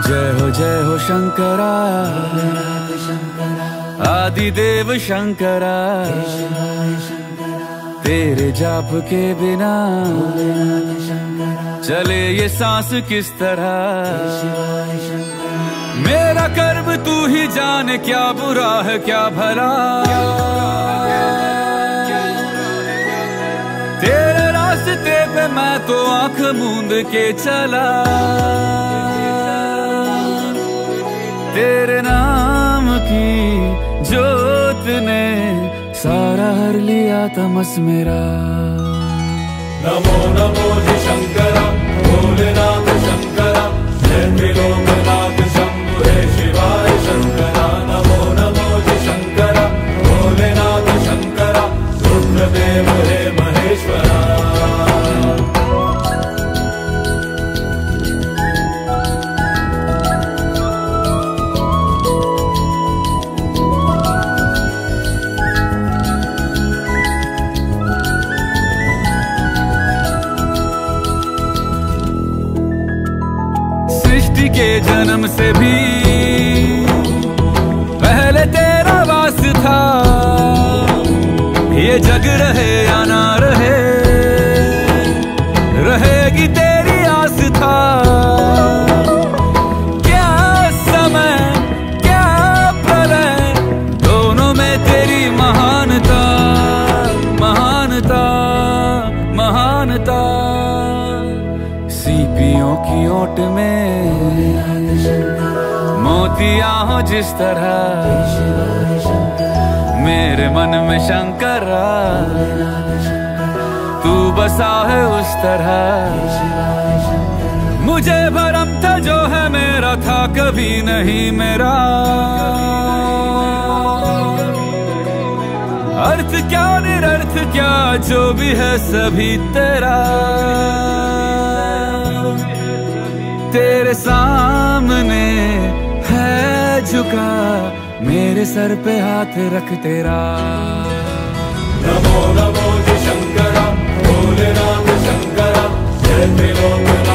जय हो शंकरा, आदिदेव शंकरा। तेरे जाप के बिना चले ये सांस किस तरह। मेरा कर्म तू ही जाने, क्या बुरा है क्या भला। तेरे रास्ते पे मैं तो आंख मूंद के चला। तेरे नाम की जोत ने सारा हर लिया तमस मेरा। नमो नमो जी शंकरा, भोलेनाथ शंकरा, जय त्रिलोकनाथ शंभु हे शिवाय शंकरा। नमो नमो जी शंकरा, भोलेनाथ शंकरा, रुद्रदेव हे महेश्वरा। सृष्टि के जन्म से भी पहले तेरा वास था। ये जग रहे या ना रहे, रहेगी तेरी आस था। क्या समय क्या प्रलय, दोनों में तेरी महानता महानता महानता। सीपियों की ओट में मोतियां हो जिस तरह, मेरे मन में शंकरा तू बसा है उस तरह। मुझे भरम था जो है मेरा था कभी नहीं मेरा। अर्थ क्या निरर्थ क्या जो भी है सभी तेरा। तेरे सामने है झुका मेरे सर पे हाथ रख तेरा। नमो नमो जी शंकरा, भोलेनाथ शंकरा, जय त्रिलोकनाथ